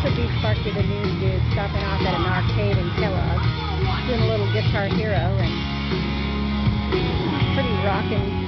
would be Sparky the news dude stopping off at an arcade in Kellogg, doing a little GHero and pretty rockin'